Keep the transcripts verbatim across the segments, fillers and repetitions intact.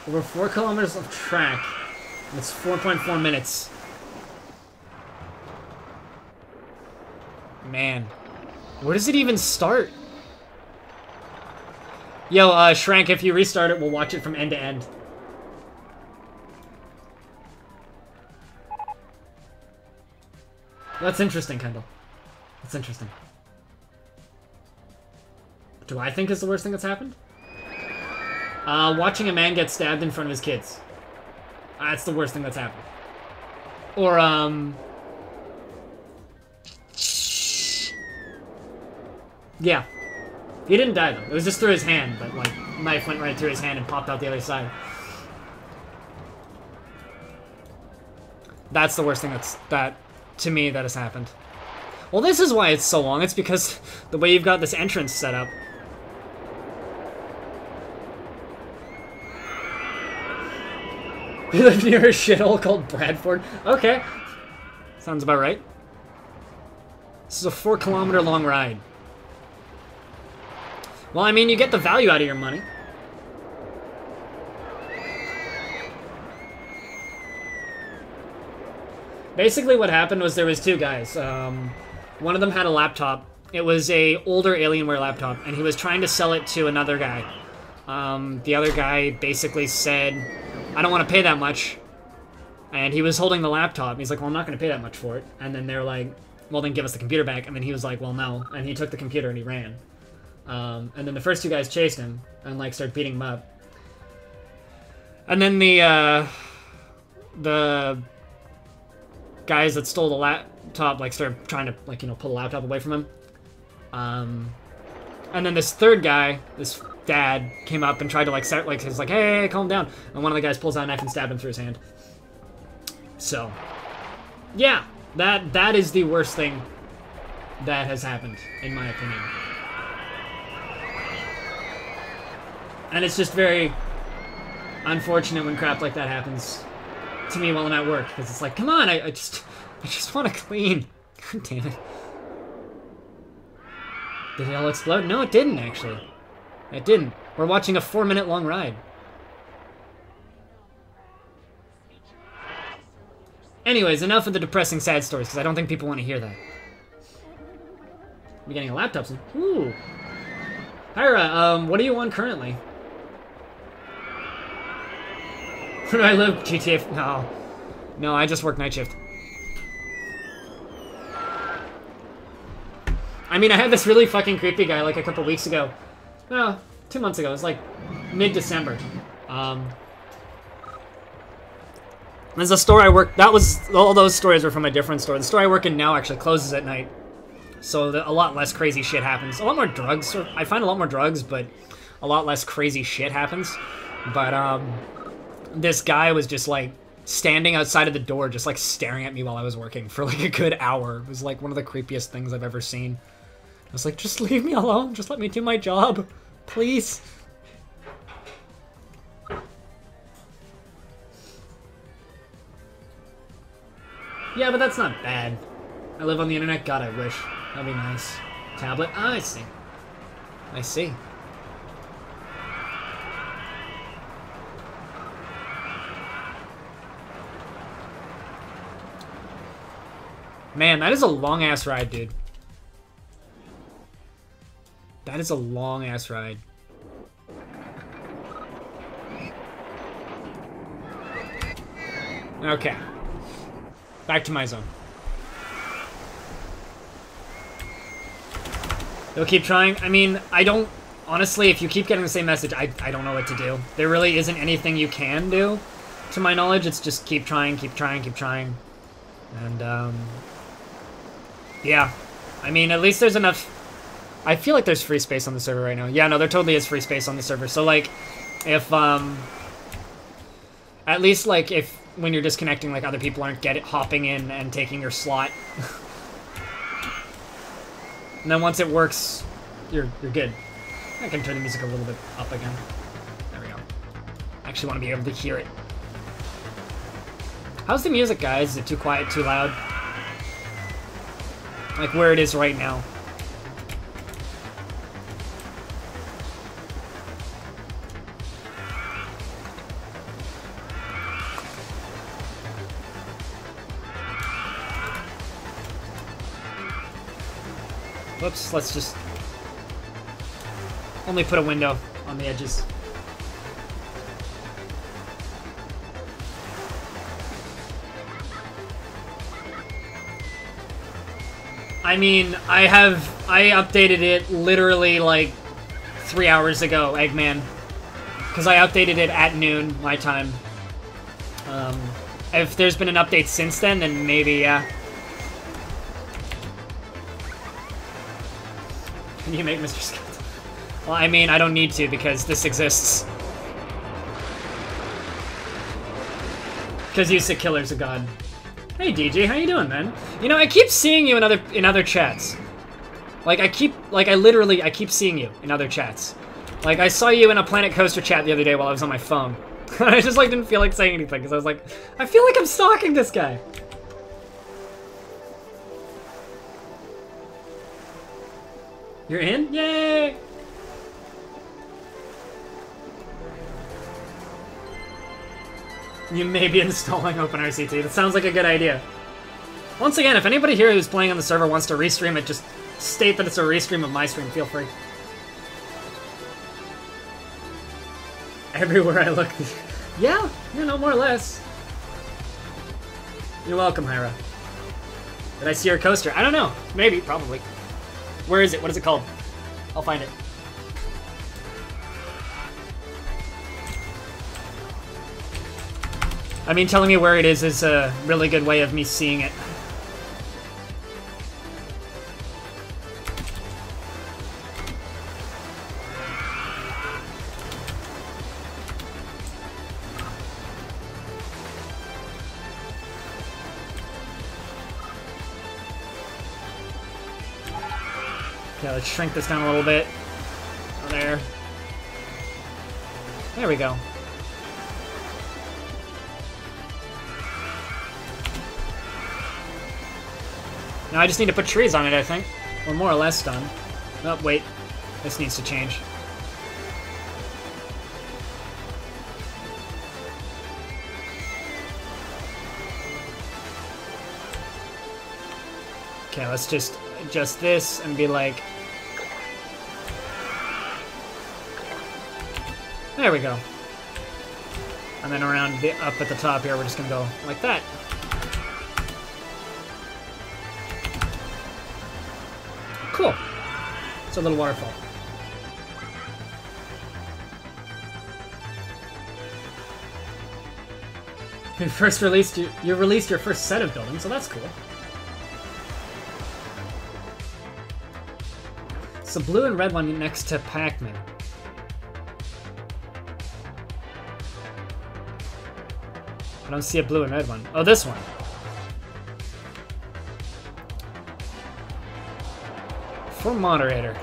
Over four kilometers of track. It's four point four minutes. Man. Where does it even start? Yo, uh, Shrank, if you restart it, we'll watch it from end to end. That's interesting, Kendall. That's interesting. Do I think is the worst thing that's happened? Uh, watching a man get stabbed in front of his kids. That's the worst thing that's happened. Or, um... yeah. He didn't die, though. It was just through his hand, but, like, knife went right through his hand and popped out the other side. That's the worst thing that's, that, to me, that has happened. Well, this is why it's so long. It's because the way you've got this entrance set up. We live near a shithole called Bradford. Okay. Sounds about right. This is a four kilometer long ride. Well, I mean, you get the value out of your money. Basically what happened was there was two guys. Um, one of them had a laptop. It was a older Alienware laptop, and he was trying to sell it to another guy. Um, the other guy basically said, I don't want to pay that much. And he was holding the laptop. He's like, well, I'm not going to pay that much for it. And then they're like, well, then give us the computer back. And then he was like, well, no. And he took the computer and he ran. Um, and then the first two guys chased him and, like, started beating him up. And then the, uh, the guys that stole the laptop, like, started trying to, like, you know, pull the laptop away from him. Um, and then this third guy, this dad, came up and tried to, like, start, like, he's like, hey, hey, hey, calm down. And one of the guys pulls out a knife and stabbed him through his hand. So, yeah, that that is the worst thing that has happened, in my opinion. And it's just very unfortunate when crap like that happens to me while I'm at work, because it's like, come on, I, I just, I just want to clean. God damn it. Did it all explode? No, it didn't, actually. It didn't. We're watching a four-minute long ride. Anyways, enough of the depressing, sad stories, because I don't think people want to hear that. We're getting a laptop soon. Ooh. Hyra, um, what are you on currently? Where do I live? G T A? No. No, I just work night shift. I mean, I had this really fucking creepy guy, like, a couple weeks ago. No, two months ago. It was, like, mid-December. Um... There's a store I work... That was... All those stories were from a different store. The store I work in now actually closes at night. So the, a lot less crazy shit happens. A lot more drugs. I find a lot more drugs, but a lot less crazy shit happens. But, um... this guy was just, like, standing outside of the door, just, like, staring at me while I was working for, like, a good hour. It was, like, one of the creepiest things I've ever seen. I was like, just leave me alone. Just let me do my job. Please. Yeah, but that's not bad. I live on the internet? God, I wish. That'd be nice. Tablet? Ah, I see. I see. Man, that is a long-ass ride, dude. That is a long-ass ride. Okay. Back to my zone. They'll keep trying. I mean, I don't... Honestly, if you keep getting the same message, I, I don't know what to do. There really isn't anything you can do, to my knowledge. It's just keep trying, keep trying, keep trying. And, um... yeah. I mean, at least there's enough... I feel like there's free space on the server right now. Yeah, no, there totally is free space on the server. So, like, if, um... at least, like, if... when you're disconnecting, like, other people aren't get it, hopping in and taking your slot. And then once it works, you're you're good. I can turn the music a little bit up again. There we go. I actually want to be able to hear it. How's the music, guys? Is it too quiet, too loud? Like, where it is right now. Whoops, let's just only put a window on the edges. I mean, I have, I updated it literally like three hours ago, Eggman. Because I updated it at noon, my time. Um, if there's been an update since then, then maybe, yeah. Can you make Mister Scott? Well, I mean, I don't need to because this exists. Because Yusa Killer's a god. Hey D J, how you doing, man? You know, I keep seeing you in other in other chats. Like I keep, like I literally, I keep seeing you in other chats. Like I saw you in a Planet Coaster chat the other day while I was on my phone. I just like didn't feel like saying anything because I was like, I feel like I'm stalking this guy. You're in? Yay! You may be installing OpenRCT. That sounds like a good idea. Once again, if anybody here who's playing on the server wants to restream it, just state that it's a restream of my stream. Feel free. Everywhere I look. Yeah, you know, more or less. You're welcome, Hyra. Did I see your coaster? I don't know. Maybe, probably. Where is it? What is it called? I'll find it. I mean, telling me where it is is a really good way of me seeing it. Okay, let's shrink this down a little bit. There. There we go. Now I just need to put trees on it, I think. We're more or less done. Oh, wait. This needs to change. Okay, let's just adjust this and be like... There we go. And then around the, up at the top here, we're just gonna go like that. Cool. It's a little waterfall. You first released you, you released your first set of buildings, so that's cool. It's the blue and red one next to Pac-Man. I don't see a blue and red one. Oh, this one. For moderator.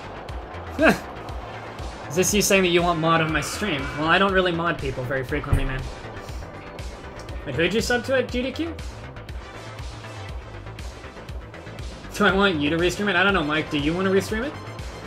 Is this you saying that you want mod on my stream? Well, I don't really mod people very frequently, man. Wait, who'd you sub to at G D Q? Do I want you to restream it? I don't know, Mike. Do you want to restream it?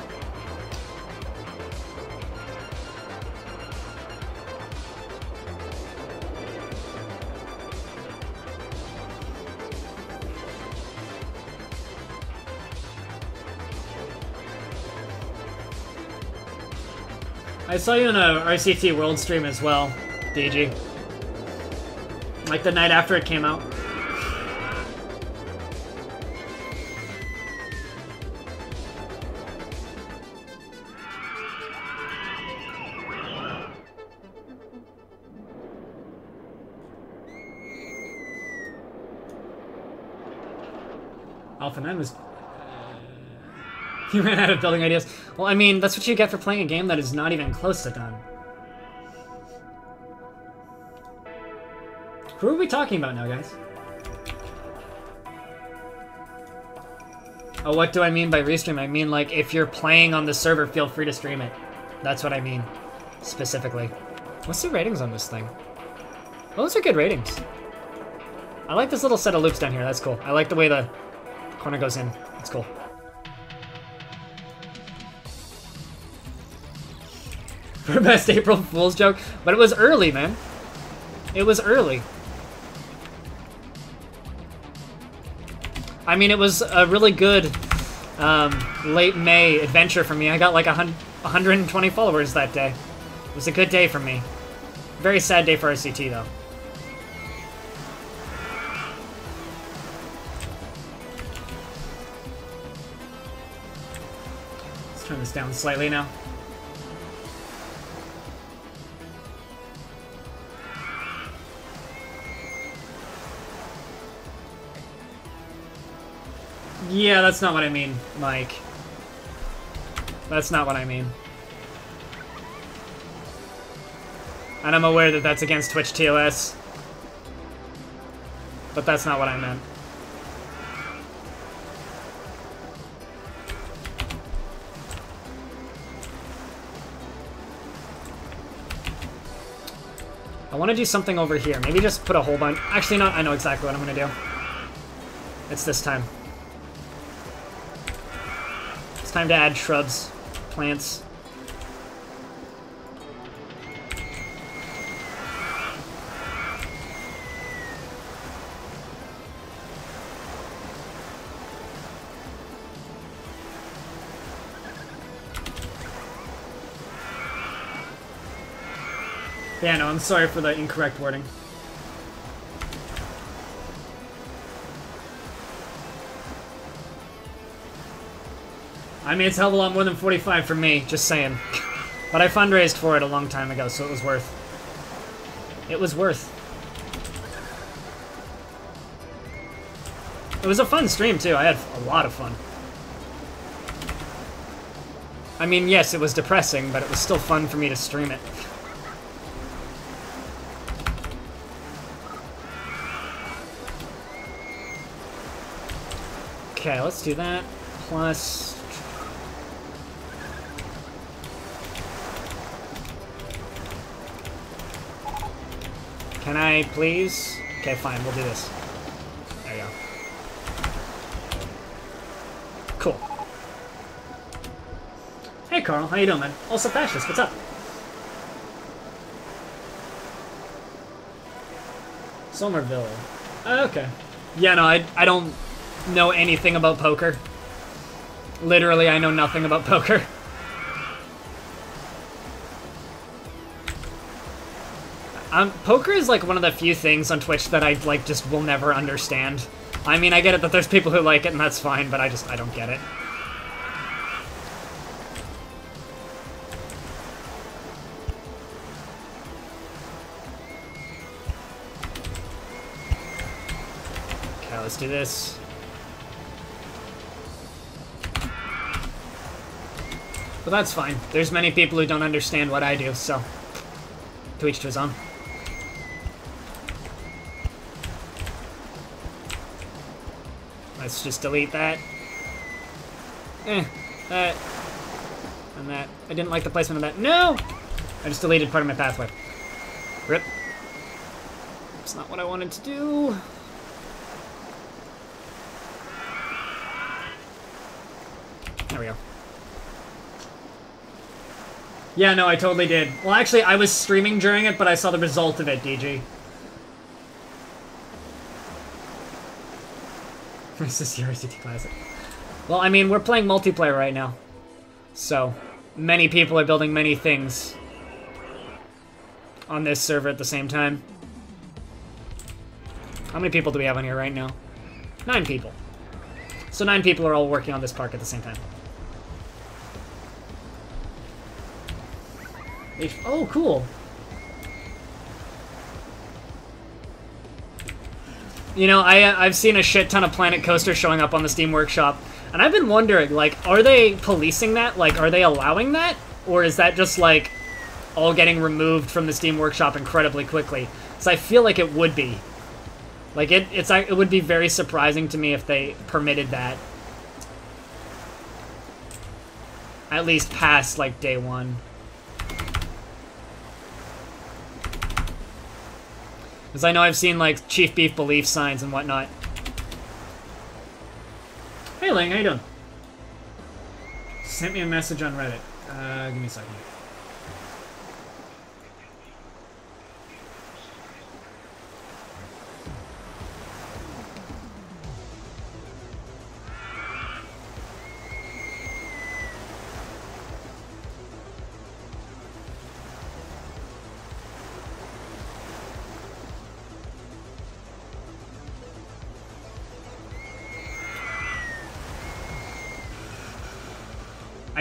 I saw you in a R C T World stream as well, D G. Like the night after it came out. Alpha nine was... You ran out of building ideas. Well, I mean, that's what you get for playing a game that is not even close to done. Who are we talking about now, guys? Oh, what do I mean by restream? I mean, like, if you're playing on the server, feel free to stream it. That's what I mean, specifically. What's the ratings on this thing? Those are good ratings. I like this little set of loops down here. That's cool. I like the way the corner goes in. That's cool. For best April Fool's joke, but it was early, man. It was early. I mean, it was a really good um, late May adventure for me. I got like one hundred twenty followers that day. It was a good day for me. Very sad day for R C T though. Let's turn this down slightly now. Yeah, that's not what I mean, Mike. That's not what I mean. And I'm aware that that's against Twitch T O S. But that's not what I meant. I want to do something over here. Maybe just put a whole bunch. Actually, no, I know exactly what I'm going to do. It's this time. It's time to add shrubs, plants. Yeah, no, I'm sorry for the incorrect wording. I mean, it's a hell of a lot more than forty-five for me, just saying. But I fundraised for it a long time ago, so it was worth. It was worth. It was a fun stream, too. I had a lot of fun. I mean, yes, it was depressing, but it was still fun for me to stream it. Okay, let's do that. Plus... Can I please? Okay, fine, we'll do this. There you go. Cool. Hey Carl, how you doing, man? Also Fascist, what's up? Somerville. Uh, okay. Yeah, no, I, I don't know anything about poker. Literally, I know nothing about poker. Um, poker is like one of the few things on Twitch that I like just will never understand. I mean, I get it that there's people who like it and that's fine, but I just, I don't get it. Okay, let's do this. But that's fine. There's many people who don't understand what I do, so to each to his own. Let's just delete that. Eh, that. And that. I didn't like the placement of that. No! I just deleted part of my pathway. Rip. It's not what I wanted to do. There we go. Yeah, no, I totally did. Well, actually, I was streaming during it, but I saw the result of it, D G. This is your R C T Classic. Well, I mean, we're playing multiplayer right now. So, many people are building many things on this server at the same time. How many people do we have on here right now? Nine people. So nine people are all working on this park at the same time. Oh, cool. You know, I, I've seen a shit ton of Planet Coaster showing up on the Steam Workshop, and I've been wondering, like, are they policing that? Like, are they allowing that? Or is that just, like, all getting removed from the Steam Workshop incredibly quickly? Because I feel like it would be. Like, it, it's, it would be very surprising to me if they permitted that. At least past, like, day one. Because I know I've seen, like, Chief Beef belief signs and whatnot. Hey, Ling, how you doing? Sent me a message on Reddit. Uh, give me a second.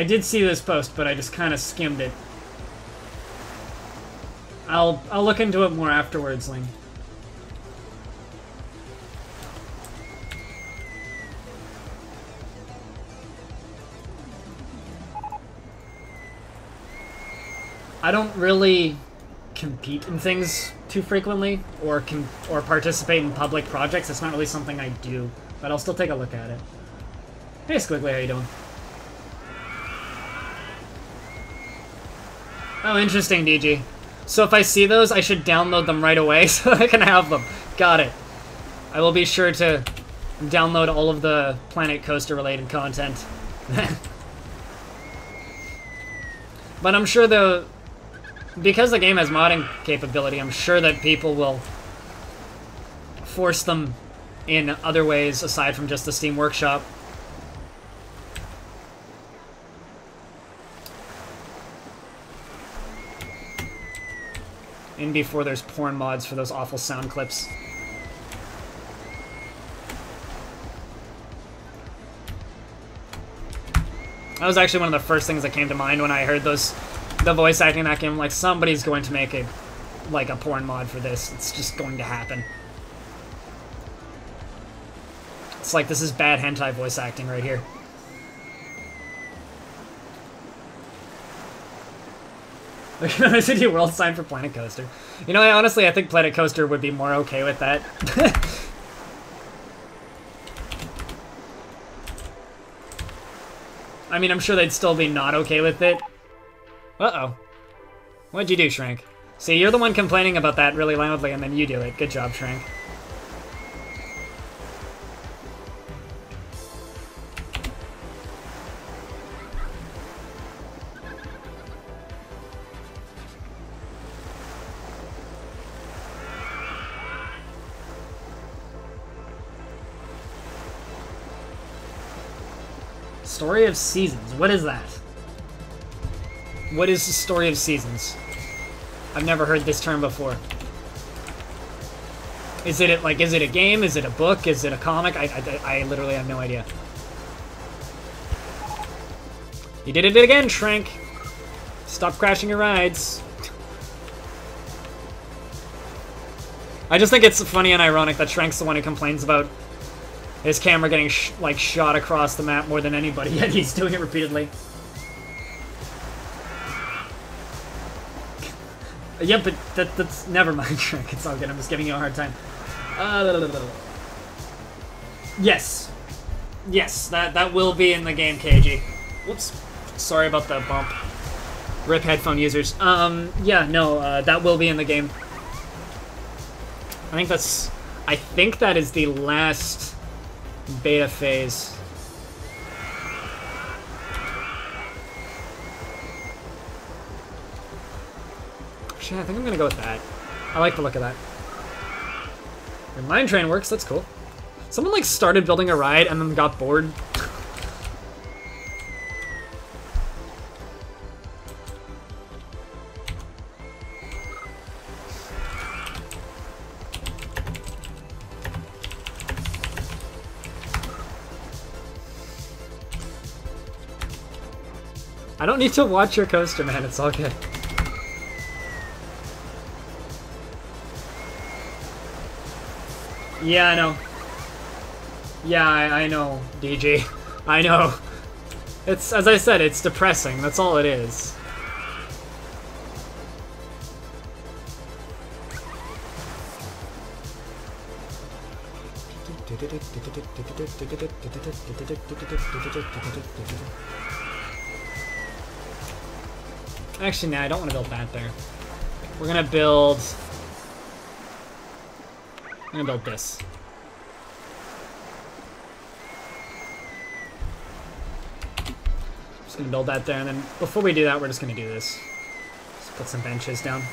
I did see this post, but I just kind of skimmed it. I'll I'll look into it more afterwards, Ling. I don't really compete in things too frequently, or com or participate in public projects. It's not really something I do, but I'll still take a look at it. Hey, Squiggly, how you doing? Oh, interesting, D G. So if I see those, I should download them right away so I can have them. Got it. I will be sure to download all of the Planet Coaster related content. But I'm sure the... Because the game has modding capability, I'm sure that people will force them in other ways aside from just the Steam Workshop. In before there's porn mods for those awful sound clips. That was actually one of the first things that came to mind when I heard those... The voice acting in that game, like, somebody's going to make a, like, a porn mod for this. It's just going to happen. It's like, this is bad hentai voice acting right here. City World sign for Planet Coaster. You know, I, honestly, I think Planet Coaster would be more okay with that. I mean, I'm sure they'd still be not okay with it. Uh-oh. What'd you do, Shrank? See, you're the one complaining about that really loudly, and then you do it. Good job, Shrank. Story of Seasons. What is that? What is the Story of Seasons? I've never heard this term before. Is it like, is it a game? Is it a book? Is it a comic? I, I, I literally have no idea. You did it again, Shrank. Stop crashing your rides. I just think it's funny and ironic that Shrank's the one who complains about his camera getting sh like shot across the map more than anybody, yet he's doing it repeatedly. Yeah, but that, that's... Never mind, Shrek. It's all good. I'm just giving you a hard time. Uh, yes. Yes, that, that will be in the game, K G. Whoops. Sorry about the bump. Rip headphone users. Um, yeah, no, uh, that will be in the game. I think that's... I think that is the last beta phase. Actually, I think I'm gonna go with that. I like the look of that. Your mine train works, that's cool. Someone like started building a ride and then got bored. I don't need to watch your coaster, man, it's all good. Yeah, I know. Yeah, I, I know, D G. I know. It's, as I said, it's depressing. That's all it is. Actually, nah, I don't want to build that there. We're gonna build... I'm gonna build this. Just gonna build that there, and then before we do that, we're just gonna do this. Just put some benches down.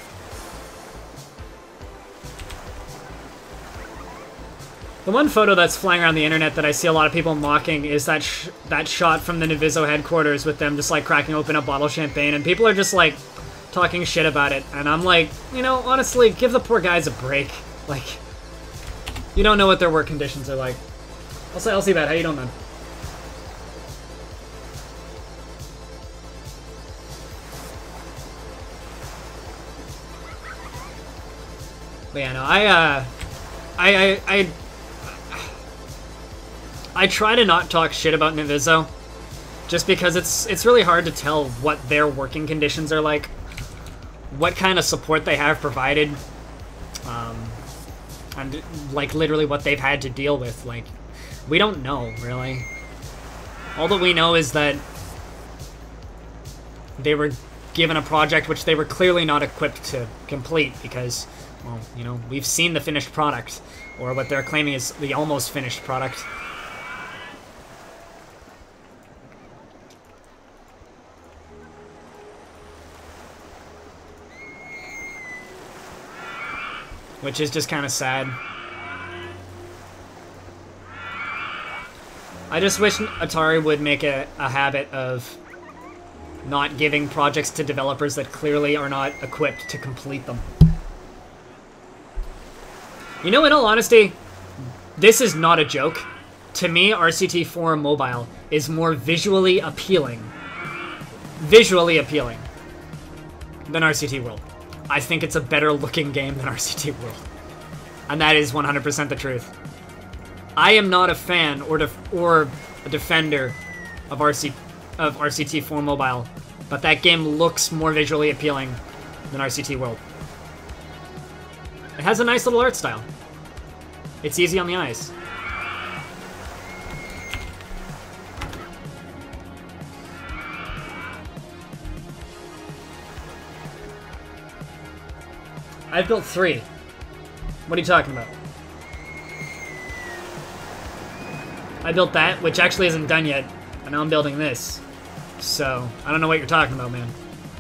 The one photo that's flying around the internet that I see a lot of people mocking is that sh that shot from the Navizo headquarters with them just like cracking open a bottle of champagne, and people are just like talking shit about it, and I'm like, you know, honestly, give the poor guys a break. Like, you don't know what their work conditions are like. I'll say, I'll see that. How you doing, man? But yeah, no, I, uh, I, I, I, I try to not talk shit about Navizo, just because it's it's really hard to tell what their working conditions are like, what kind of support they have provided, um, and like literally what they've had to deal with. Like, we don't know really. All that we know is that they were given a project which they were clearly not equipped to complete because, well, you know, we've seen the finished product, or what they're claiming is the almost finished product. Which is just kind of sad. I just wish Atari would make a, a habit of not giving projects to developers that clearly are not equipped to complete them. You know, in all honesty, this is not a joke. To me, R C T four Mobile is more visually appealing. Visually appealing than R C T World. I think it's a better looking game than R C T World. And that is one hundred percent the truth. I am not a fan or def or a defender of R C of R C T four Mobile, but that game looks more visually appealing than R C T World. It has a nice little art style. It's easy on the eyes. I've built three. What are you talking about? I built that, which actually isn't done yet, and now I'm building this. So, I don't know what you're talking about, man.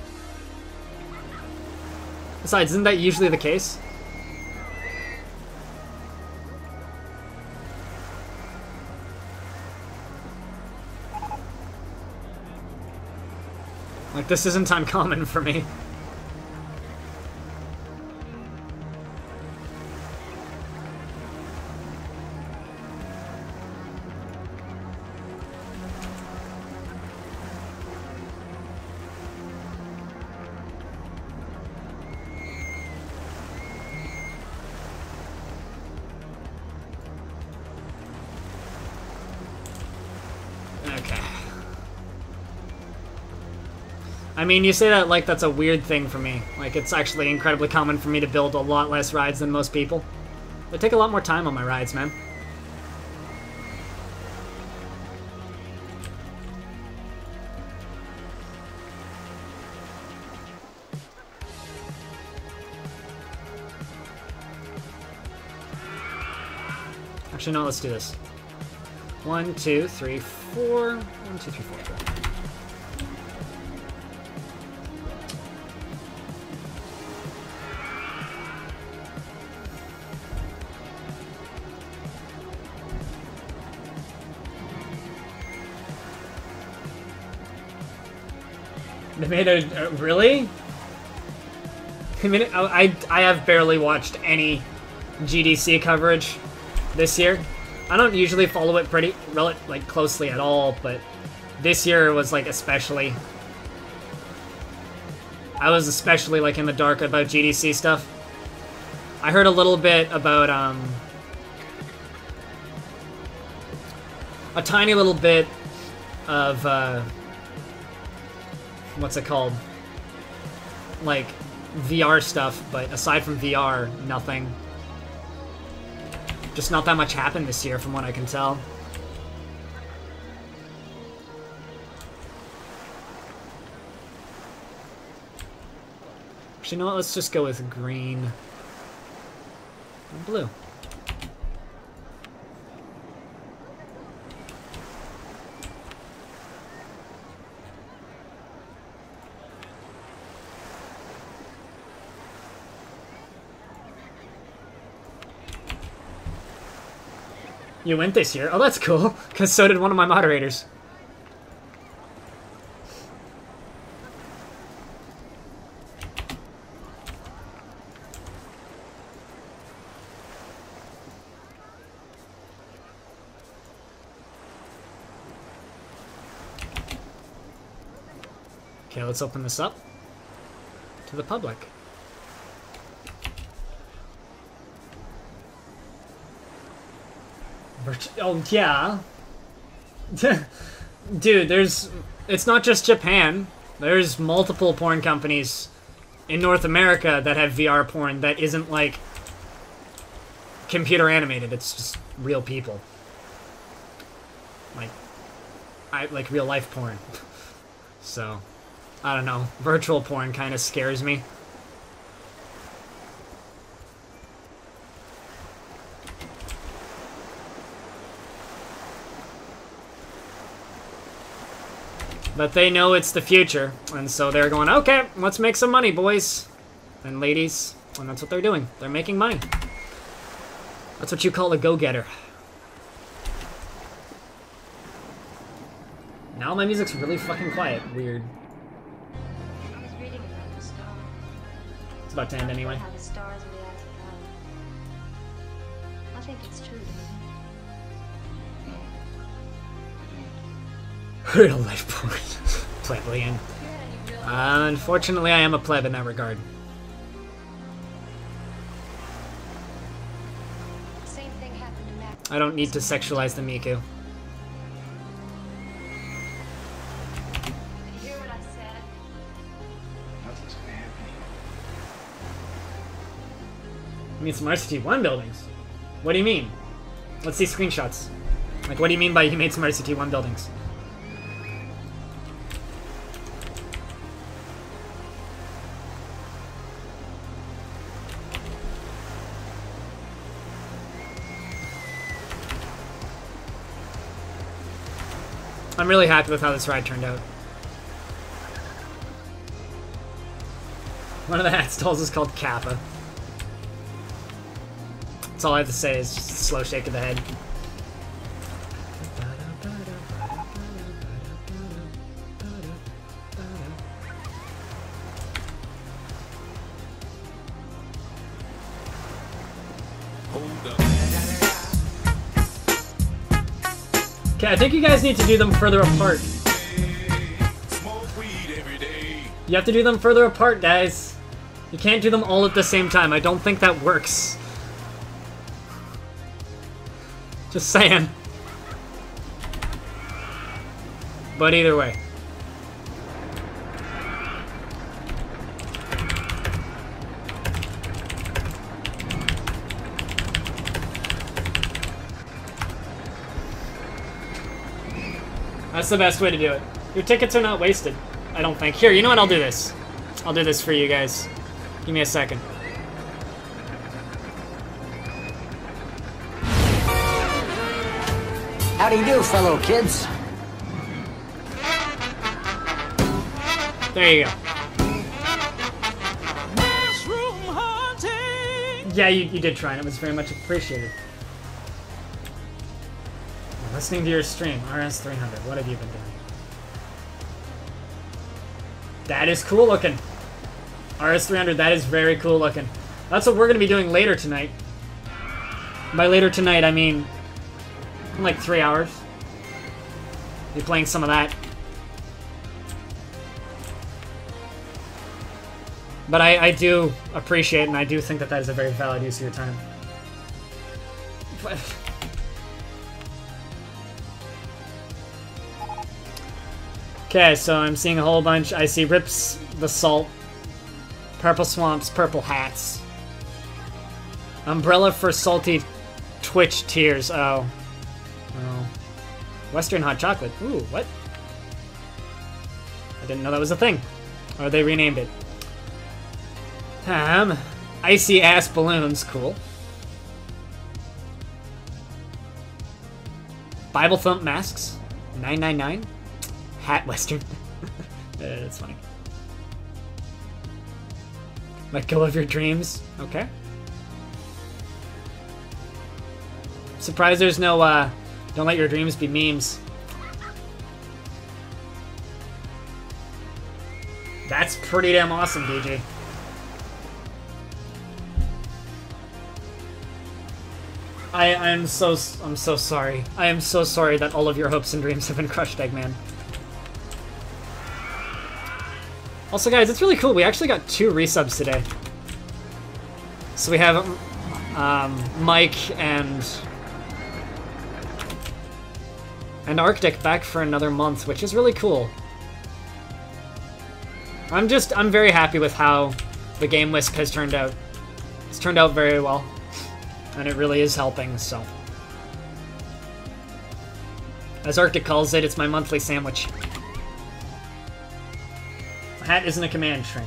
Besides, isn't that usually the case? Like, this isn't uncommon for me. I mean, you say that like that's a weird thing for me. Like, it's actually incredibly common for me to build a lot less rides than most people. I take a lot more time on my rides, man. Actually, no, let's do this. One, two, three, four. One, two, three, four. four. They made a... Uh, really? I mean, I, I have barely watched any G D C coverage this year. I don't usually follow it pretty, like, closely at all, but this year was, like, especially... I was especially, like, in the dark about G D C stuff. I heard a little bit about, um... a tiny little bit of, uh... what's it called? Like, V R stuff, but aside from V R, nothing. Just not that much happened this year, from what I can tell. Actually, you know what? Let's just go with green and blue. You went this year? Oh, that's cool, because so did one of my moderators. Okay, let's open this up to the public. Oh, yeah. Dude, there's... It's not just Japan. There's multiple porn companies in North America that have V R porn that isn't, like, computer animated. It's just real people. Like, I like real life porn. So, I don't know. Virtual porn kind of scares me. But they know it's the future, and so they're going, okay, let's make some money, boys and ladies. And that's what they're doing. They're making money. That's what you call a go-getter. Now my music's really fucking quiet. Weird. I was reading about the star. It's about to end anyway. How the stars react to love. I think it's true. Real life porn. Plebeian. Uh, unfortunately, I am a pleb in that regard. Same thing happened to Mac. I don't need to sexualize the Miku. Did you hear what I said? Nothing's gonna happen. You mean some R C T one buildings? What do you mean? Let's see screenshots. Like, what do you mean by you made some R C T one buildings? I'm really happy with how this ride turned out. One of the hat stalls is called Kappa. That's all I have to say is just a slow shake of the head. Okay, I think you guys need to do them further apart. You have to do them further apart, guys. You can't do them all at the same time. I don't think that works. Just saying. But either way. That's the best way to do it. Your tickets are not wasted, I don't think. Here, you know what? I'll do this. I'll do this for you guys. Give me a second. How do you do, fellow kids? There you go. Yeah, you, you did try, and it was very much appreciated. Listening to your stream, R S three hundred. What have you been doing? That is cool looking. R S three hundred, that is very cool looking. That's what we're going to be doing later tonight. By later tonight, I mean in like three hours. Be playing some of that. But I, I do appreciate and I do think that that is a very valid use of your time. But okay, so I'm seeing a whole bunch. I see Rips the Salt, Purple Swamps, Purple Hats. Umbrella for Salty Twitch Tears. Oh. Oh. Western Hot Chocolate. Ooh, what? I didn't know that was a thing. Or they renamed it. Um, Icy Ass Balloons. Cool. Bible Thump Masks. nine nine nine. Hat Western. That's funny. Let go of your dreams. Okay. Surprised there's no, uh, don't let your dreams be memes. That's pretty damn awesome, D J. I I am so I'm so sorry. I am so sorry that all of your hopes and dreams have been crushed, Eggman. Also, guys, it's really cool. We actually got two resubs today. So we have um, Mike and And Arctic back for another month, which is really cool. I'm just, I'm very happy with how the Game Whisk has turned out. It's turned out very well. And it really is helping, so. As Arctic calls it, it's my monthly sandwich. A hat isn't a command string.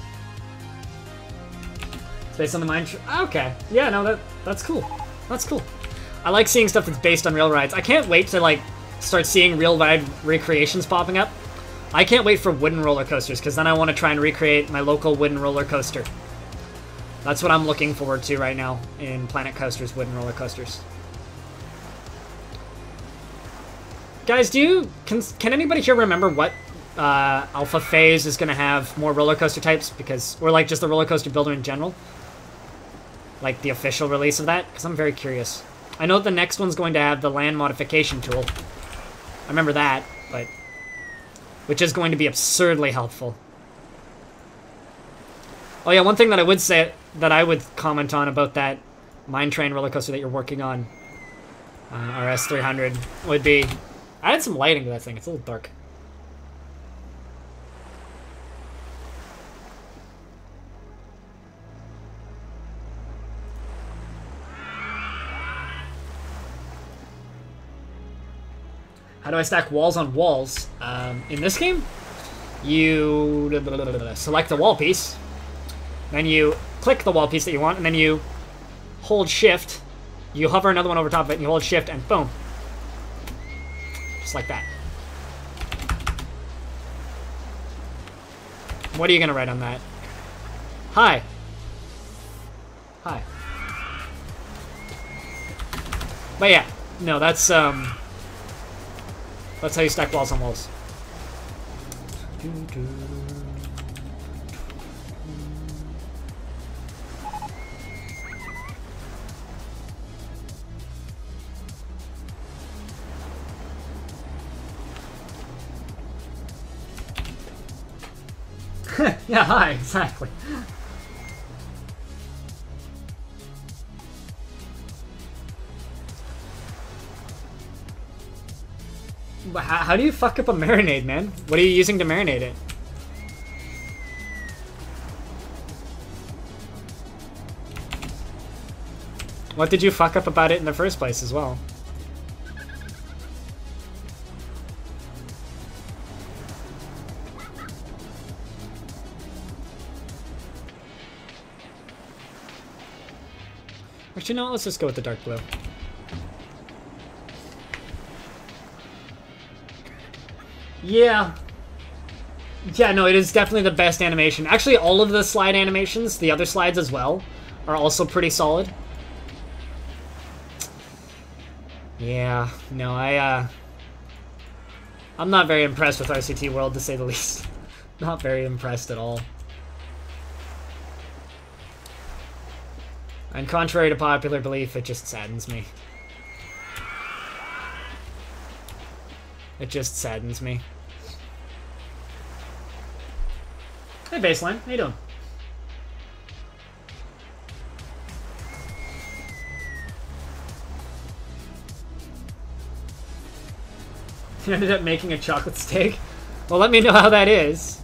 It's based on the mine. Okay, yeah, no, that that's cool. That's cool. I like seeing stuff that's based on real rides. I can't wait to like start seeing real ride recreations popping up. I can't wait for wooden roller coasters because then I want to try and recreate my local wooden roller coaster. That's what I'm looking forward to right now in Planet Coaster's wooden roller coasters. Guys, do you can can anybody here remember what uh, Alpha Phase is going to have more roller coaster types? Because or like just the roller coaster builder in general, like the official release of that. Because I'm very curious. I know the next one's going to have the land modification tool. I remember that, but which is going to be absurdly helpful. Oh yeah, one thing that I would say that I would comment on about that Mine Train roller coaster that you're working on, uh, R S three hundred, would be add some lighting to that thing. It's a little dark. How do I stack walls on walls? Um, in this game, you select the wall piece, then you click the wall piece that you want, and then you hold shift, you hover another one over top of it, and you hold shift, and boom. Just like that. What are you gonna write on that? Hi. Hi. But yeah, no, that's, um... that's how you stack walls on walls. Yeah, hi, exactly. But how, how do you fuck up a marinade, man? What are you using to marinate it? What did you fuck up about it in the first place as well? Actually, no, let's just go with the dark blue. Yeah. Yeah, no, it is definitely the best animation. Actually, all of the slide animations, the other slides as well, are also pretty solid. Yeah, no, I, uh... I'm not very impressed with R C T World, to say the least. Not very impressed at all. And contrary to popular belief, it just saddens me. It just saddens me. Hey, Baseline. How you doing? You ended up making a chocolate steak? Well, let me know how that is.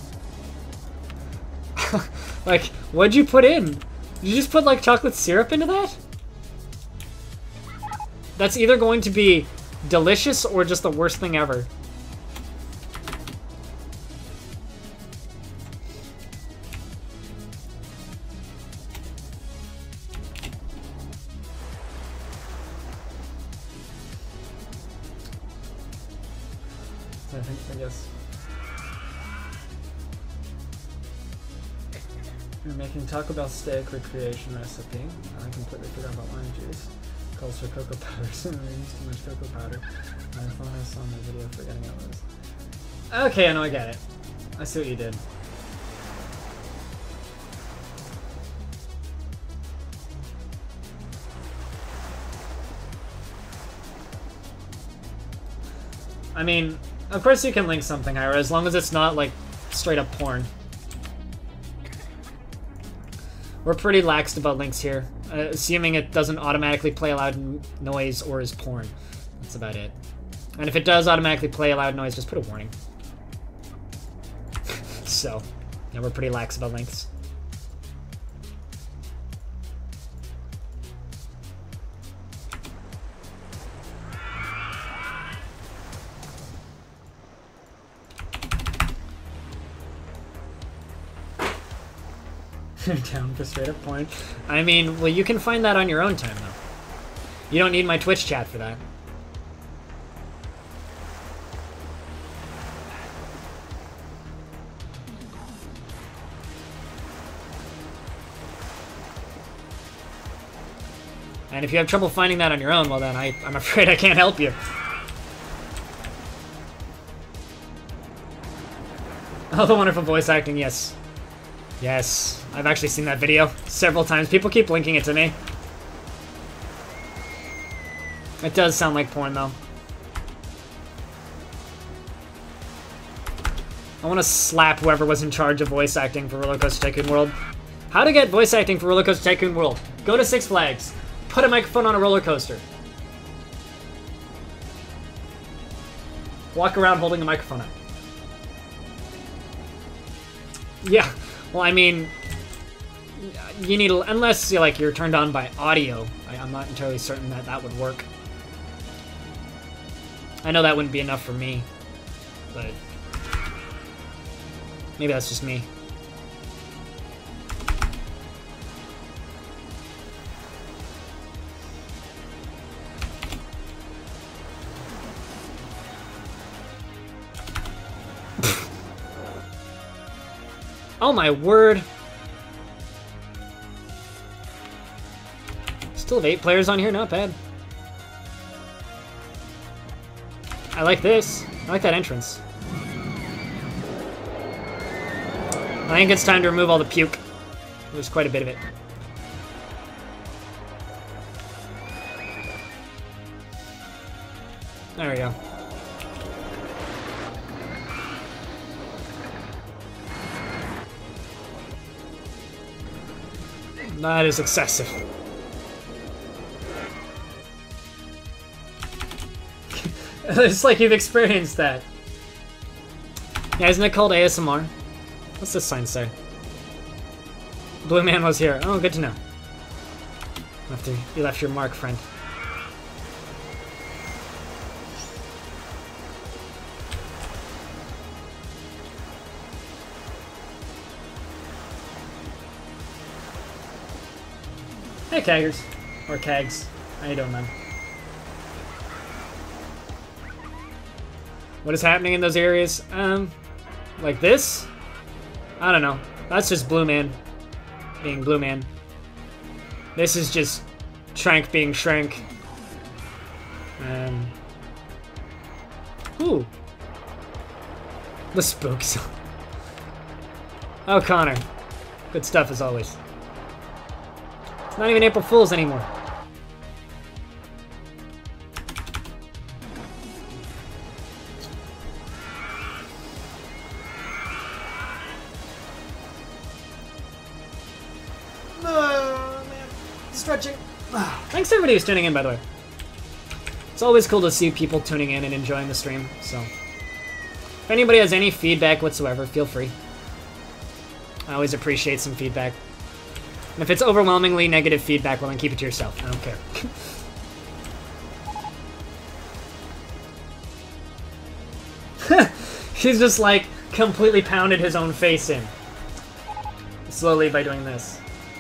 Like, what'd you put in? Did you just put, like, chocolate syrup into that? That's either going to be delicious or just the worst thing ever. I think, I guess. You're making Taco Bell steak recreation recipe. I completely forgot about lime juice. Calls for cocoa powder. Someone used too much cocoa powder. My phone I saw in the video forgetting it was. Okay, I know, I get it. I see what you did. I mean, of course you can link something, Ira, as long as it's not, like, straight up porn. We're pretty laxed about links here, uh, assuming it doesn't automatically play a loud noise or is porn. That's about it. And if it does automatically play a loud noise, just put a warning. So, yeah, we're pretty lax about lengths. Down for straight up porn. I mean, well, you can find that on your own time, though. You don't need my Twitch chat for that. And if you have trouble finding that on your own, well then I, I'm afraid I can't help you. Oh, the wonderful voice acting, yes. Yes, I've actually seen that video several times. People keep linking it to me. It does sound like porn, though. I want to slap whoever was in charge of voice acting for Roller Coaster Tycoon World. How to get voice acting for Roller Coaster Tycoon World. Go to Six Flags. Put a microphone on a roller coaster. Walk around holding a microphone up. Yeah. Well, I mean, you need, unless you're, like, you're turned on by audio. I, I'm not entirely certain that that would work. I know that wouldn't be enough for me, but maybe that's just me. Oh my word. Still have eight players on here, not bad. I like this. I like that entrance. I think it's time to remove all the puke. There's quite a bit of it. There we go. That is excessive. It's like you've experienced that. Yeah, isn't it called A S M R? What's this sign say? Blue Man was here. Oh, good to know. After you left your mark, friend. Hey, Kaggers. Or Kags. How you doing, man? What is happening in those areas? Um, like this? I don't know. That's just Blue Man being Blue Man. This is just Shrank being Shrank. Um. Ooh. The spooks. Oh, Connor. Good stuff as always. It's not even April Fool's anymore. Oh, man. Stretching. Thanks everybody who's tuning in, by the way. It's always cool to see people tuning in and enjoying the stream, so. If anybody has any feedback whatsoever, feel free. I always appreciate some feedback. And if it's overwhelmingly negative feedback, well then keep it to yourself. I don't care. He's just like completely pounded his own face in. Slowly by doing this.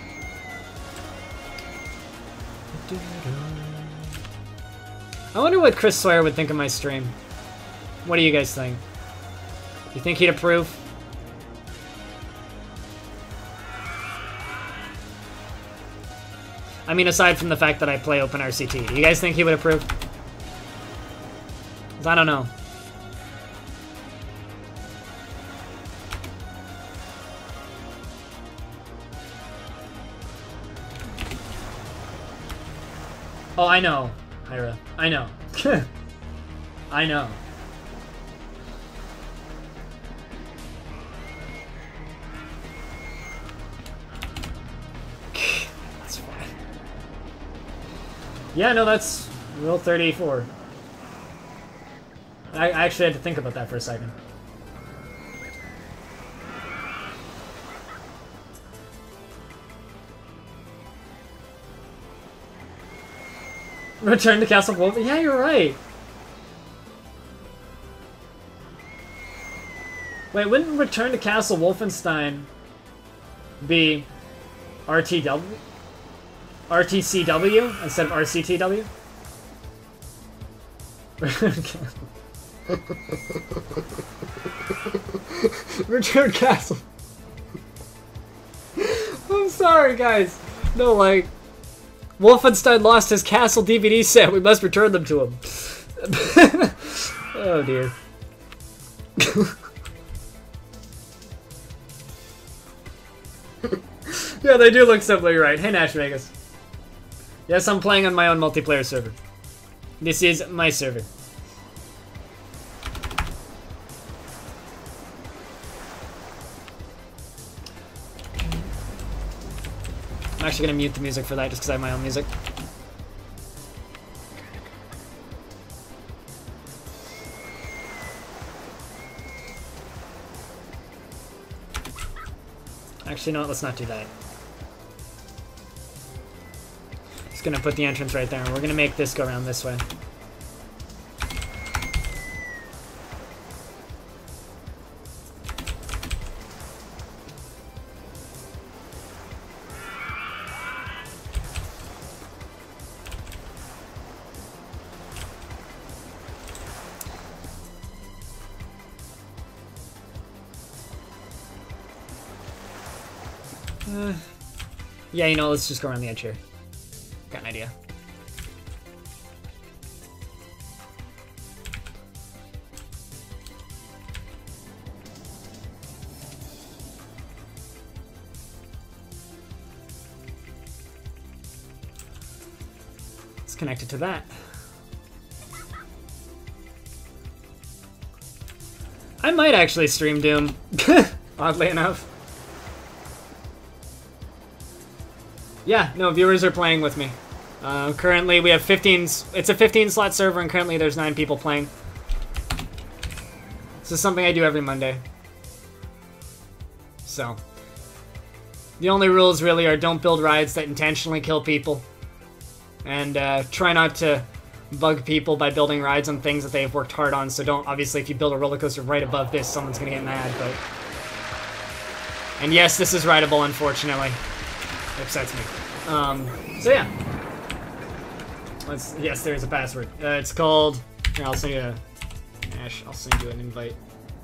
I wonder what Chris Sawyer would think of my stream. What do you guys think? You think he'd approve? I mean, aside from the fact that I play Open R C T, you guys think he would approve? 'Cause I don't know. Oh, I know, Hyra. I know. I know. That's fine. Yeah, no, that's Rule thirty-four. I, I actually had to think about that for a second. Return to Castle Wolf. Yeah, you're right. Wait, wouldn't Return to Castle Wolfenstein be R T W? R T C W instead of R C T W? Return Castle. I'm sorry, guys. No, like, Wolfenstein lost his Castle D V D set. We must return them to him. Oh, dear. Yeah, they do look simply right. Hey, Nash Vegas. Yes, I'm playing on my own multiplayer server. This is my server. I'm actually gonna mute the music for that just because I have my own music. Actually, no, let's not do that. Just gonna put the entrance right there, and we're gonna make this go around this way. Uh, yeah, you know, let's just go around the edge here. Got an idea. Let's connect it to that. I might actually stream Doom, oddly enough. Yeah, no, viewers are playing with me. Uh, currently, we have fifteen... It's a fifteen slot server, and currently there's nine people playing. This is something I do every Monday. So. The only rules, really, are don't build rides that intentionally kill people. And uh, try not to bug people by building rides on things that they've worked hard on. So don't... Obviously, if you build a roller coaster right above this, someone's gonna get mad, but... And yes, this is rideable, unfortunately. It upsets me. Um, so yeah. Let's, yes, there's a password. Uh, it's called... Here, I'll send you a... Ash, I'll send you an invite.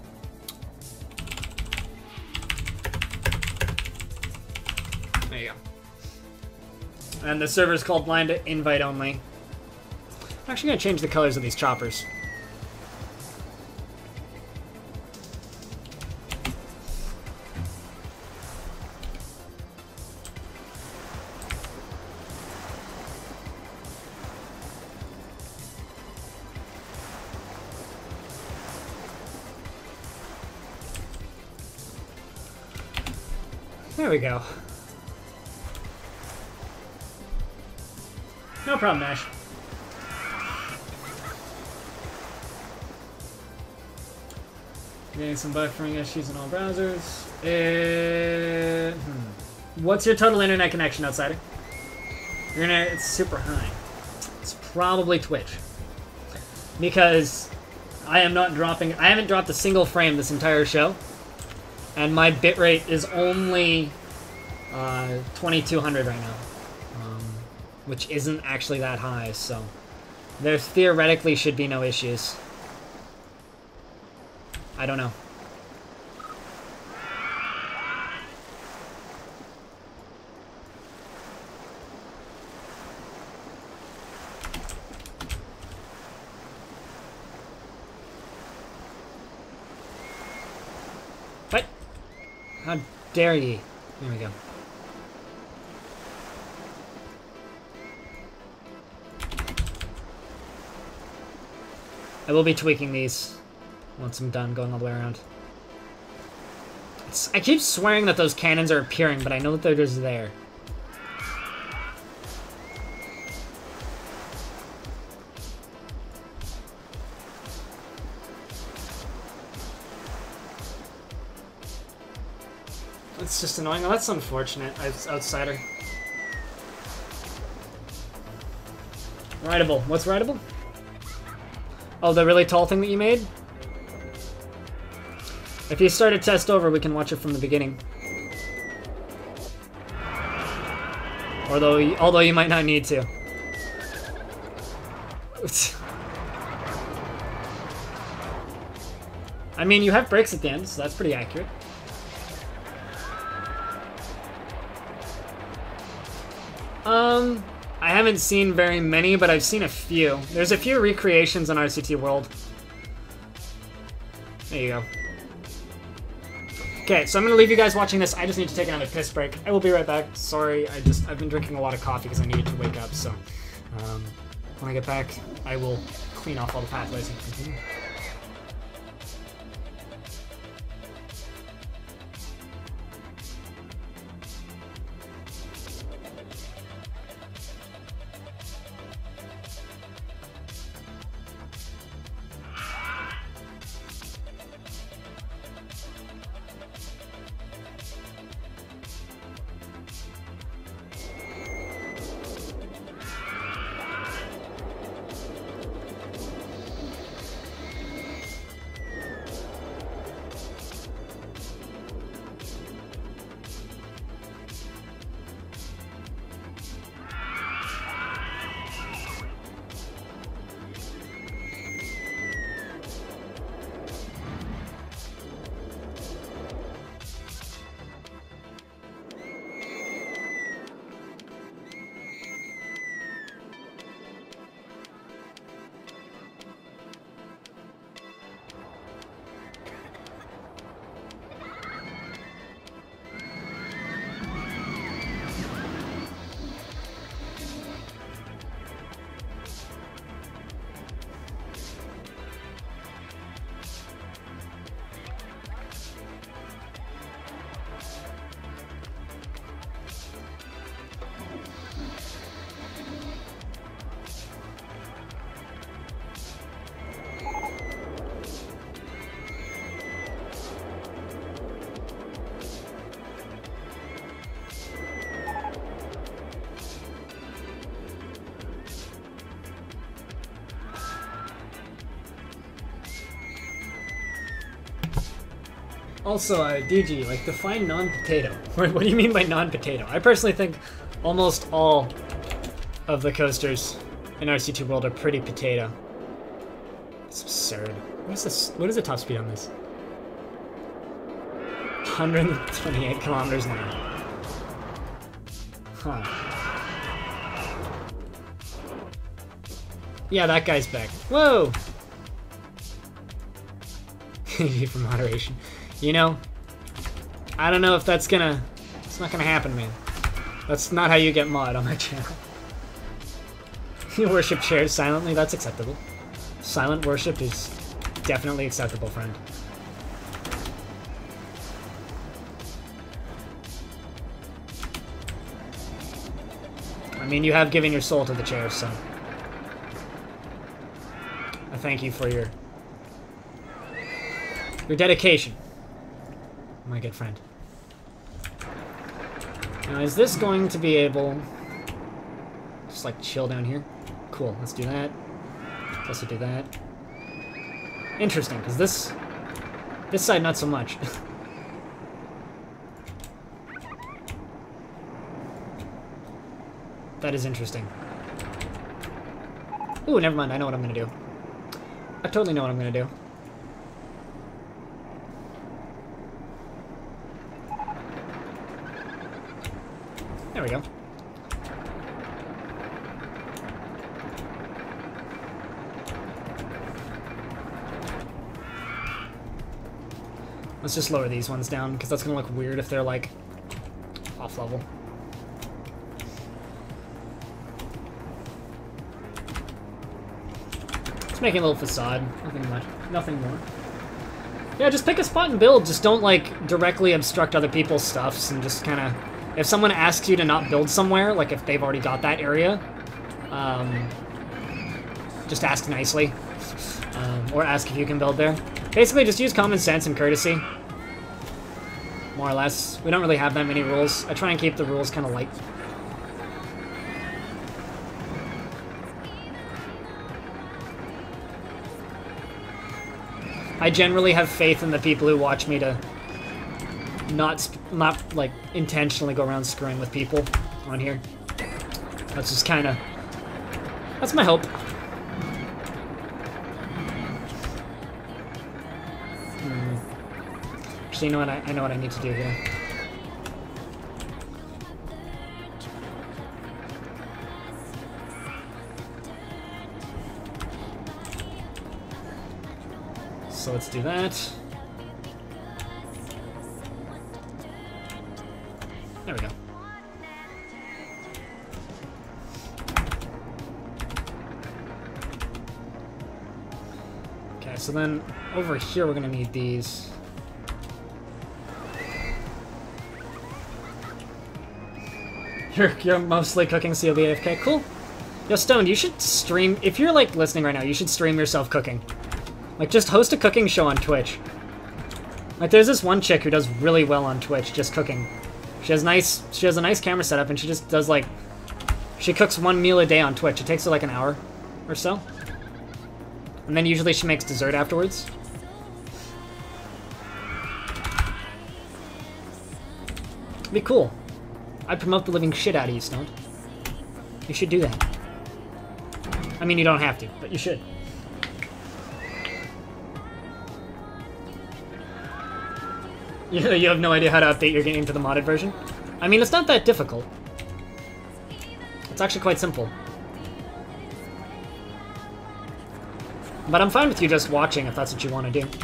There you go. And the server's called Blind Invite Only. I'm actually going to change the colors of these choppers. There we go. No problem, Nash. Getting some buffering issues in all browsers. Uh, hmm. What's your total internet connection, Outsider? Your internet, it's super high. It's probably Twitch. Because I am not dropping... I haven't dropped a single frame this entire show. And my bitrate is only uh, twenty-two hundred right now. Um, which isn't actually that high, so... There theoretically should be no issues. I don't know. What? How dare ye? There we go. I will be tweaking these once I'm done going all the way around. It's, I keep swearing that those cannons are appearing, but I know that they're just there. It's just annoying. Oh, that's unfortunate. It's outsider. Rideable. What's rideable? Oh, the really tall thing that you made? If you start a test over, we can watch it from the beginning. Although, although you might not need to. I mean, you have breaks at the end, so that's pretty accurate. Um, I haven't seen very many, but I've seen a few. There's a few recreations on R C T World. There you go. Okay, so I'm gonna leave you guys watching this. I just need to take another piss break. I will be right back. Sorry, I just I've been drinking a lot of coffee because I needed to wake up. So um, when I get back, I will clean off all the pathways and continue. Also, uh, D G, like, define non-potato. What do you mean by non-potato? I personally think almost all of the coasters in R C two World are pretty potato. It's absurd. What is this? What is the top speed on this? one hundred twenty-eight kilometers an hour. Huh. Yeah, that guy's back. Whoa! For moderation. You know, I don't know if that's gonna... It's not gonna happen, man. That's not how you get mod on my channel. You worship chairs silently, that's acceptable. Silent worship is definitely acceptable, friend. I mean, you have given your soul to the chairs, so... I thank you for your... your dedication. My good friend. Now, is this going to be able... just, like, chill down here? Cool, let's do that. Let's also do that. Interesting, because this... this side, not so much. That is interesting. Ooh, never mind, I know what I'm gonna do. I totally know what I'm gonna do. There we go. Let's just lower these ones down, because that's going to look weird if they're, like, off level. Just making a little facade. Nothing much. Nothing more. Yeah, just pick a spot and build. Just don't, like, directly obstruct other people's stuffs, and just kind of... If someone asks you to not build somewhere, like if they've already got that area, um, just ask nicely, um, or ask if you can build there. Basically, just use common sense and courtesy. more or less. We don't really have that many rules. I try and keep the rules kind of light. I generally have faith in the people who watch me to not, not like, intentionally go around screwing with people on here. That's just kind of... That's my hope. Hmm. Actually, you know what? I, I know what I need to do here. So let's do that. There we go. Okay, so then over here we're gonna need these. You're, you're mostly cooking, so you'll be A F K. Cool. Yo, Stone, you should stream... If you're, like, listening right now, you should stream yourself cooking. Like, just host a cooking show on Twitch. Like, there's this one chick who does really well on Twitch, just cooking. She has nice... She has a nice camera setup, and she just does, like... She cooks one meal a day on Twitch. It takes her, like, an hour or so. And then usually she makes dessert afterwards. It'd be cool. I'd promote the living shit out of you, Stoned. You should do that. I mean, you don't have to, but you should. You, you have no idea how to update your game to the modded version? I mean, it's not that difficult. It's actually quite simple. But I'm fine with you just watching if that's what you want to do.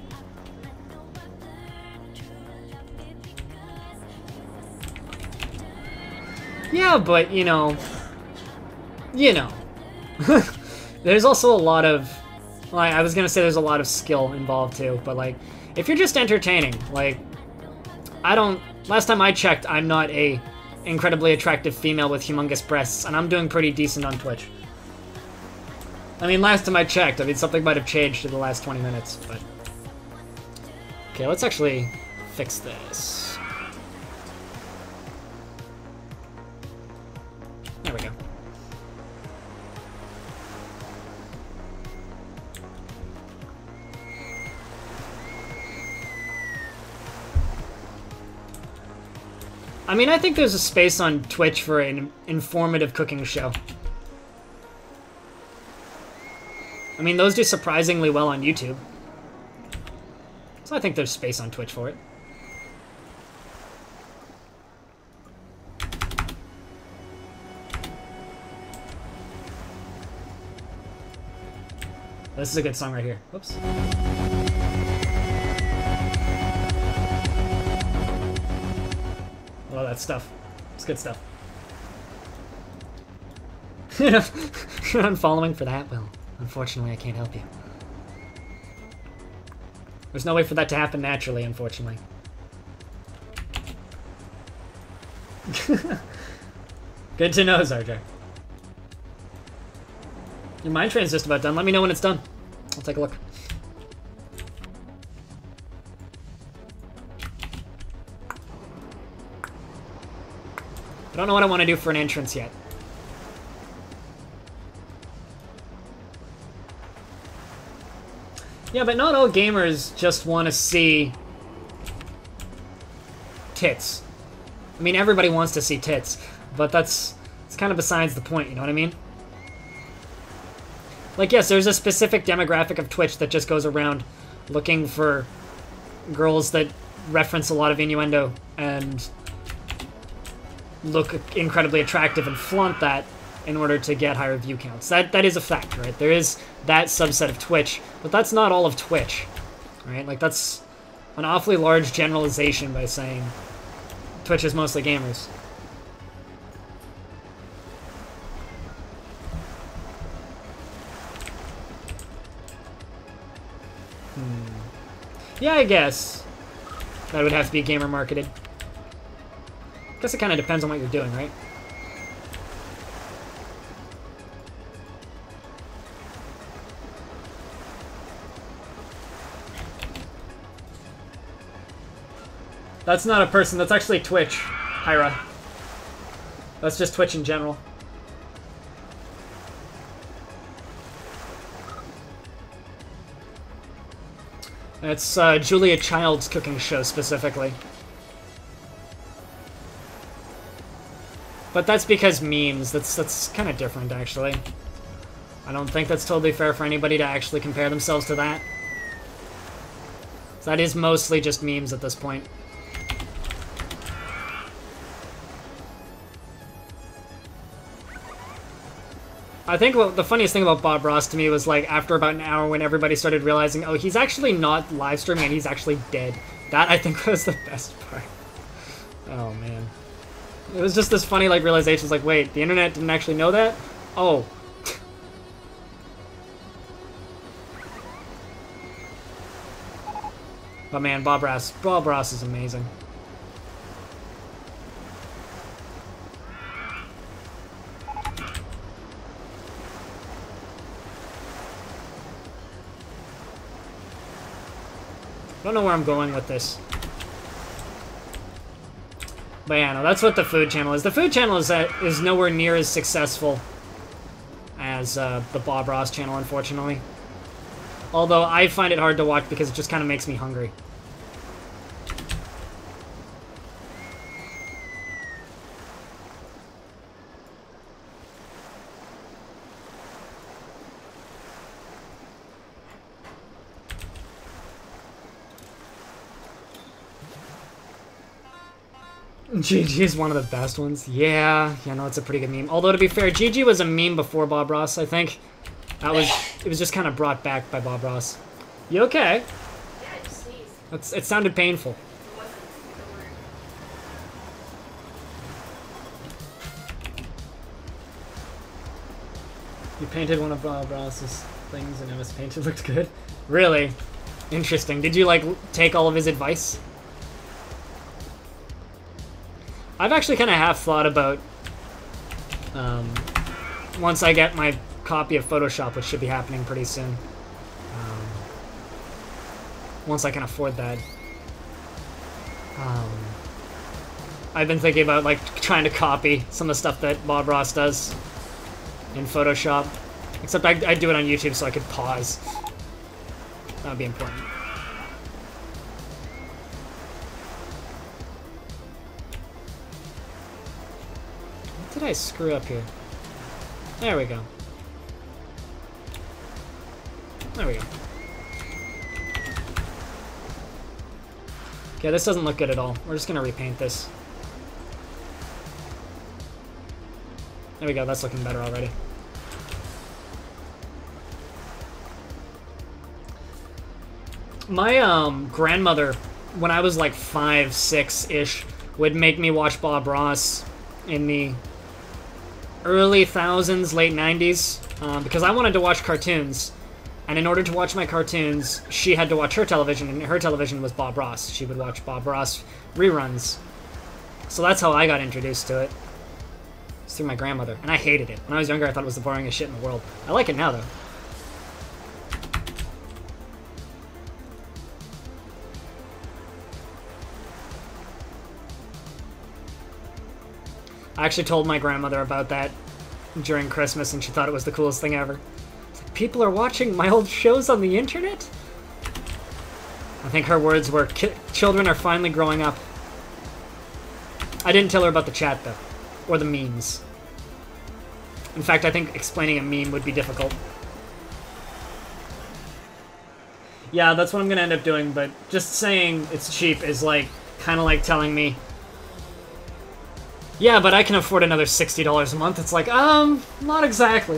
Yeah, but, you know... You know. There's also a lot of... Well, I was gonna say there's a lot of skill involved, too, but, like... If you're just entertaining, like... I don't... Last time I checked, I'm not a incredibly attractive female with humongous breasts, and I'm doing pretty decent on Twitch. I mean, last time I checked, I mean, something might have changed in the last twenty minutes, but... Okay, let's actually fix this. There we go. I mean, I think there's a space on Twitch for an informative cooking show. I mean, those do surprisingly well on YouTube. So I think there's space on Twitch for it. This is a good song right here. Whoops. Well, that stuff. It's good stuff. You're unfollowing for that? Well, unfortunately, I can't help you. There's no way for that to happen naturally, unfortunately. Good to know, Zarjar. Your mind train's just about done. Let me know when it's done. I'll take a look. I don't know what I want to do for an entrance yet. Yeah, but not all gamers just want to see tits. I mean, everybody wants to see tits, but that's it's kind of besides the point, you know what I mean? Like, yes, there's a specific demographic of Twitch that just goes around looking for girls that reference a lot of innuendo and look incredibly attractive and flaunt that in order to get higher view counts. That that is a fact, right? There is that subset of Twitch, but that's not all of Twitch, right? Like, that's an awfully large generalization by saying Twitch is mostly gamers. Hmm. Yeah, I guess that would have to be gamer marketed. Guess it kind of depends on what you're doing, right? That's not a person, that's actually Twitch, Hyra. That's just Twitch in general. It's uh, Julia Child's cooking show specifically. But that's because memes. That's that's kind of different, actually. I don't think that's totally fair for anybody to actually compare themselves to that. So that is mostly just memes at this point. I think what the funniest thing about Bob Ross to me was, like, after about an hour when everybody started realizing, oh, he's actually not live streaming and he's actually dead. That, I think, was the best part. Oh, man. It was just this funny, like, realization. It's like, wait, the internet didn't actually know that? Oh. But man, Bob Ross, Bob Ross is amazing. I don't know where I'm going with this. But yeah, no, that's what the food channel is. The food channel is that is nowhere near as successful as uh, the Bob Ross channel, unfortunately. Although I find it hard to watch because it just kind of makes me hungry. G G is one of the best ones. Yeah, yeah, no, it's a pretty good meme. Although, to be fair, G G was a meme before Bob Ross, I think. That was, it was just kind of brought back by Bob Ross. You okay? Yeah, I just sneezed. It's, it sounded painful. It wasn't. Don't worry. You painted one of Bob Ross's things and it was painted looked good? Really? Interesting. Did you, like, take all of his advice? I've actually kind of half thought about, um, once I get my copy of Photoshop, which should be happening pretty soon. Um, once I can afford that. Um, I've been thinking about, like, trying to copy some of the stuff that Bob Ross does in Photoshop. Except I, I do it on YouTube so I could pause. That would be important. What did I screw up here? There we go. There we go. Okay, this doesn't look good at all. We're just gonna repaint this. There we go, that's looking better already. My um, grandmother, when I was like five, six-ish, would make me watch Bob Ross in the early thousands, late nineties, um, because I wanted to watch cartoons. And in order to watch my cartoons, she had to watch her television, and her television was Bob Ross. She would watch Bob Ross reruns. So that's how I got introduced to it. It's through my grandmother. And I hated it. When I was younger, I thought it was the boringest shit in the world. I like it now, though. I actually told my grandmother about that during Christmas, and she thought it was the coolest thing ever. It's like, people are watching my old shows on the internet? I think her words were, children are finally growing up. I didn't tell her about the chat, though. Or the memes. In fact, I think explaining a meme would be difficult. Yeah, that's what I'm gonna end up doing, but just saying it's cheap is like, kind of like telling me, yeah, but I can afford another sixty dollars a month. It's like, um, not exactly.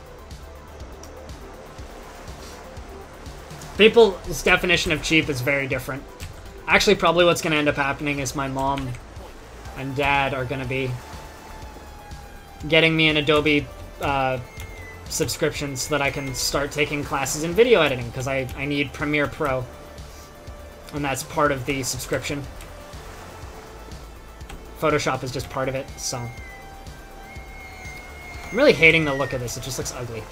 People's definition of cheap is very different. Actually, probably what's gonna end up happening is my mom and dad are gonna be getting me an Adobe uh, subscription so that I can start taking classes in video editing, because I, I need Premiere Pro. And that's part of the subscription. Photoshop is just part of it, so. I'm really hating the look of this, it just looks ugly.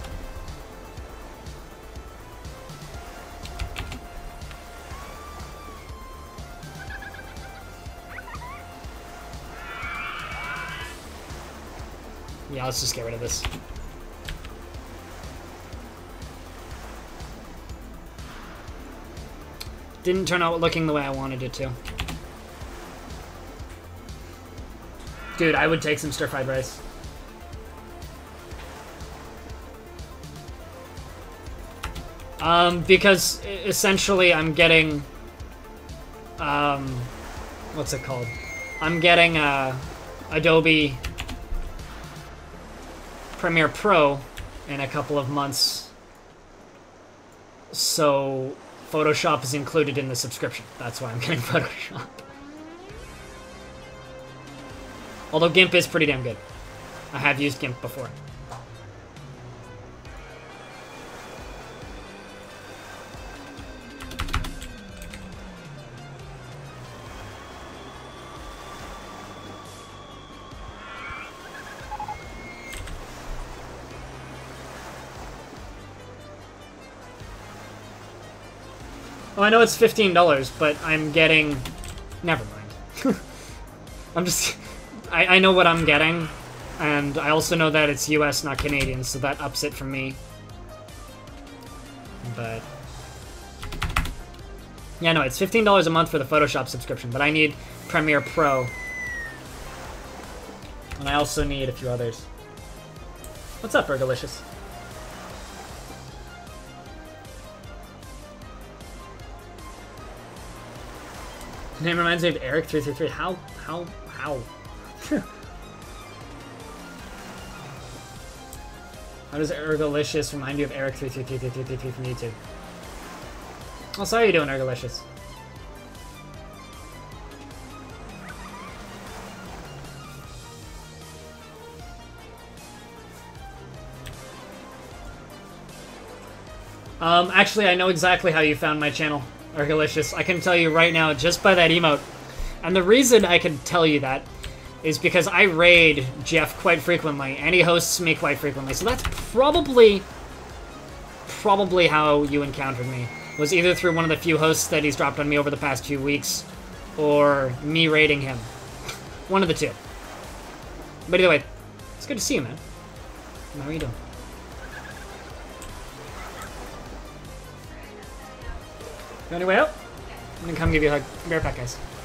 Yeah, let's just get rid of this. Didn't turn out looking the way I wanted it to. Dude, I would take some stir-fried rice. Um, because essentially I'm getting, um, what's it called? I'm getting, uh, Adobe Premiere Pro in a couple of months. So Photoshop is included in the subscription. That's why I'm getting Photoshop. Although GIMP is pretty damn good. I have used GIMP before. Oh, I know it's fifteen dollars, but I'm getting... Never mind. I'm just... I, I know what I'm getting, and I also know that it's U S, not Canadian, so that ups it for me. But... Yeah, no, it's fifteen dollars a month for the Photoshop subscription, but I need Premiere Pro. And I also need a few others. What's up, Ergalicious? Name reminds me of Eric three three three. How? How? How? How does Ergalicious remind you of Eric three three three three three three from YouTube? Oh, sorry you doing, Ergalicious. Um, actually, I know exactly how you found my channel, Ergalicious. I can tell you right now, just by that emote. And the reason I can tell you that is because I raid Jeff quite frequently, and he hosts me quite frequently. So that's probably, probably how you encountered me. Was either through one of the few hosts that he's dropped on me over the past few weeks, or me raiding him. One of the two. But either way, it's good to see you, man. How are you doing? You on your way out? I'm gonna come give you a hug. Be right back, guys.